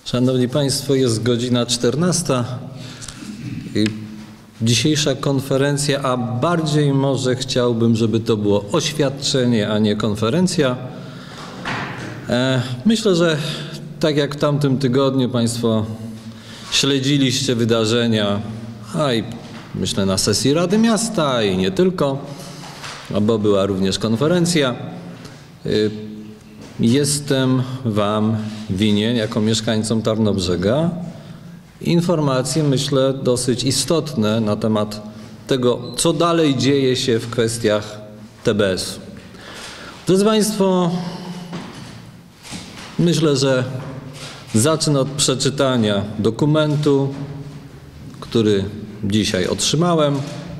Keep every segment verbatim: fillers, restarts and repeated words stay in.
Szanowni Państwo, jest godzina czternasta. I dzisiejsza konferencja, a bardziej może chciałbym, żeby to było oświadczenie, a nie konferencja. Myślę, że tak jak w tamtym tygodniu Państwo śledziliście wydarzenia, a i myślę na sesji Rady Miasta i nie tylko, bo była również konferencja. Jestem Wam winien, jako mieszkańcom Tarnobrzega, informacje, myślę, dosyć istotne na temat tego, co dalej dzieje się w kwestiach T B S-u. Drodzy Państwo, myślę, że zacznę od przeczytania dokumentu, który dzisiaj otrzymałem.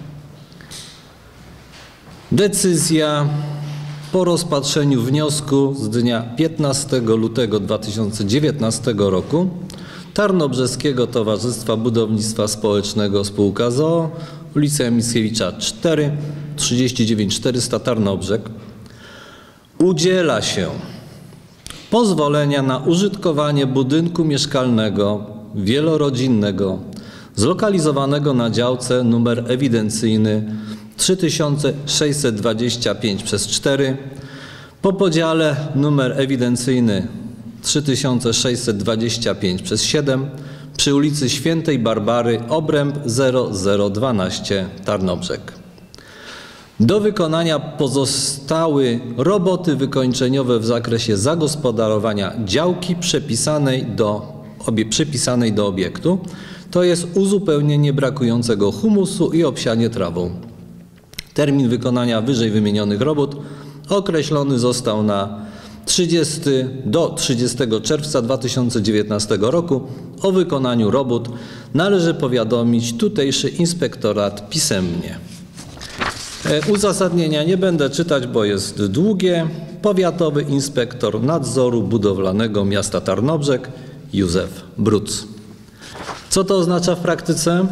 Decyzja po rozpatrzeniu wniosku z dnia piętnastego lutego dwa tysiące dziewiętnastego roku Tarnobrzeskiego Towarzystwa Budownictwa Społecznego spółka z o o, ulica Mickiewicza cztery, trzydzieści dziewięć czterysta Tarnobrzeg, udziela się pozwolenia na użytkowanie budynku mieszkalnego wielorodzinnego zlokalizowanego na działce numer ewidencyjny trzy tysiące sześćset dwadzieścia pięć przez cztery po podziale numer ewidencyjny trzy tysiące sześćset dwadzieścia pięć przez siedem przy ulicy Świętej Barbary obręb zero zero dwanaście Tarnobrzeg. Do wykonania pozostały roboty wykończeniowe w zakresie zagospodarowania działki przypisanej do, obie, przypisanej do obiektu, to jest uzupełnienie brakującego humusu i obsianie trawą. Termin wykonania wyżej wymienionych robót określony został na trzydziestego do trzydziestego czerwca dwa tysiące dziewiętnastego roku. O wykonaniu robót należy powiadomić tutejszy inspektorat pisemnie. Uzasadnienia nie będę czytać, bo jest długie. Powiatowy inspektor nadzoru budowlanego miasta Tarnobrzeg Józef Bruc. Co to oznacza w praktyce?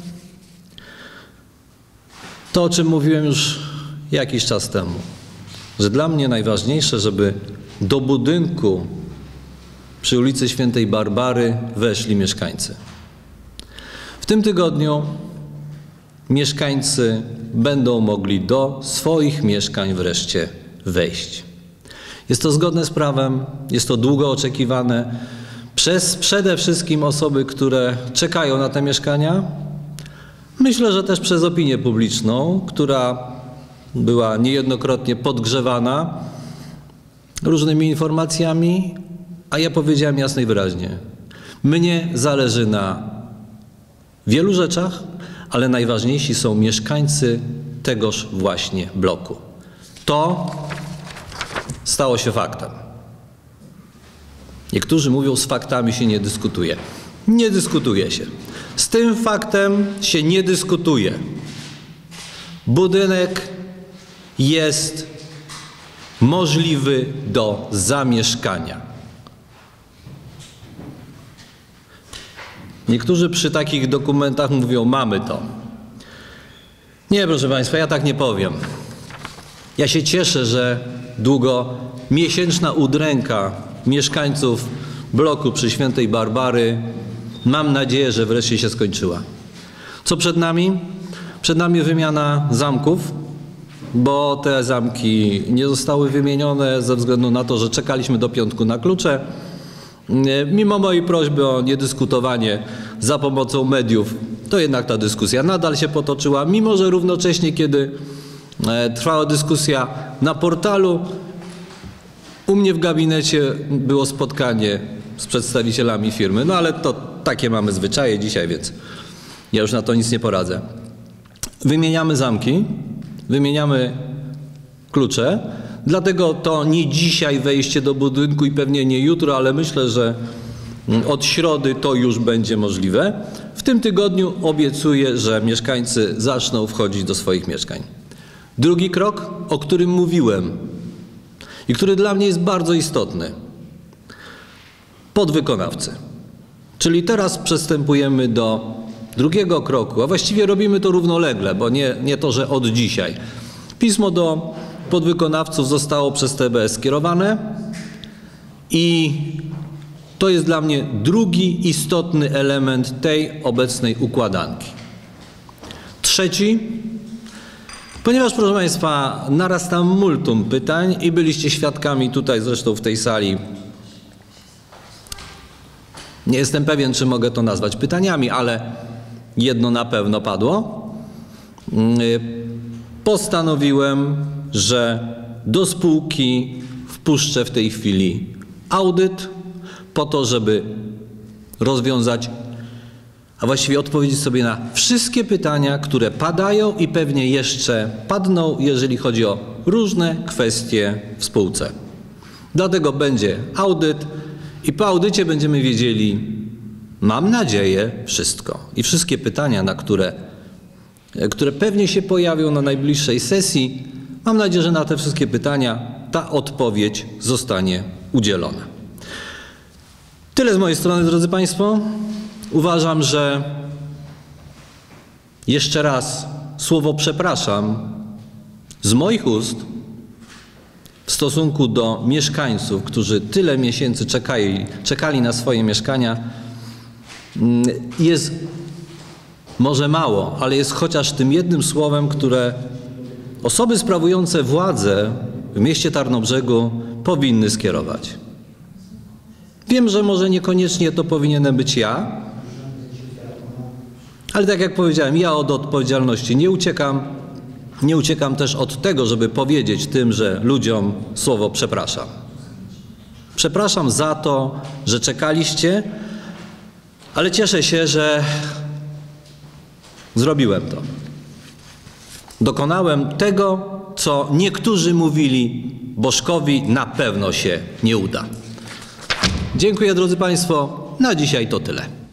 To, o czym mówiłem już jakiś czas temu, że dla mnie najważniejsze, żeby do budynku przy ulicy Świętej Barbary weszli mieszkańcy. W tym tygodniu mieszkańcy będą mogli do swoich mieszkań wreszcie wejść. Jest to zgodne z prawem, jest to długo oczekiwane przez przede wszystkim osoby, które czekają na te mieszkania. Myślę, że też przez opinię publiczną, która była niejednokrotnie podgrzewana różnymi informacjami, a ja powiedziałem jasno i wyraźnie. Mnie zależy na wielu rzeczach, ale najważniejsi są mieszkańcy tegoż właśnie bloku. To stało się faktem. Niektórzy mówią, z faktami się nie dyskutuje. Nie dyskutuje się. Z tym faktem się nie dyskutuje. Budynek jest możliwy do zamieszkania. Niektórzy przy takich dokumentach mówią, mamy to. Nie, proszę Państwa, ja tak nie powiem. Ja się cieszę, że długomiesięczna udręka mieszkańców bloku przy Świętej Barbary, mam nadzieję, że wreszcie się skończyła. Co przed nami? Przed nami wymiana zamków, bo te zamki nie zostały wymienione ze względu na to, że czekaliśmy do piątku na klucze. Mimo mojej prośby o niedyskutowanie za pomocą mediów, to jednak ta dyskusja nadal się potoczyła, mimo że równocześnie, kiedy trwała dyskusja na portalu, u mnie w gabinecie było spotkanie z przedstawicielami firmy, no ale to takie mamy zwyczaje dzisiaj, więc ja już na to nic nie poradzę. Wymieniamy zamki, wymieniamy klucze, dlatego to nie dzisiaj wejście do budynku i pewnie nie jutro, ale myślę, że od środy to już będzie możliwe. W tym tygodniu obiecuję, że mieszkańcy zaczną wchodzić do swoich mieszkań. Drugi krok, o którym mówiłem i który dla mnie jest bardzo istotny. Podwykonawcy. Czyli teraz przystępujemy do drugiego kroku, a właściwie robimy to równolegle, bo nie, nie to, że od dzisiaj. Pismo do podwykonawców zostało przez T B S skierowane i To jest dla mnie drugi istotny element tej obecnej układanki. Trzeci, ponieważ, proszę Państwa, narasta multum pytań i byliście świadkami tutaj zresztą w tej sali, nie jestem pewien, czy mogę to nazwać pytaniami, ale jedno na pewno padło. Postanowiłem, że do spółki wpuszczę w tej chwili audyt po to, żeby rozwiązać, a właściwie odpowiedzieć sobie na wszystkie pytania, które padają i pewnie jeszcze padną, jeżeli chodzi o różne kwestie w spółce. Dlatego będzie audyt i po audycie będziemy wiedzieli, mam nadzieję, wszystko. I wszystkie pytania, na które, które pewnie się pojawią na najbliższej sesji, mam nadzieję, że na te wszystkie pytania ta odpowiedź zostanie udzielona. Tyle z mojej strony, drodzy Państwo. Uważam, że jeszcze raz słowo przepraszam z moich ust w stosunku do mieszkańców, którzy tyle miesięcy czekali, czekali na swoje mieszkania, jest może mało, ale jest chociaż tym jednym słowem, które osoby sprawujące władzę w mieście Tarnobrzegu powinny skierować. Wiem, że może niekoniecznie to powinienem być ja, ale tak jak powiedziałem, ja od odpowiedzialności nie uciekam. Nie uciekam też od tego, żeby powiedzieć tymże ludziom słowo przepraszam. Przepraszam za to, że czekaliście, ale cieszę się, że zrobiłem to. Dokonałem tego, co niektórzy mówili, Bożkowi na pewno się nie uda. Dziękuję, drodzy Państwo. Na dzisiaj to tyle.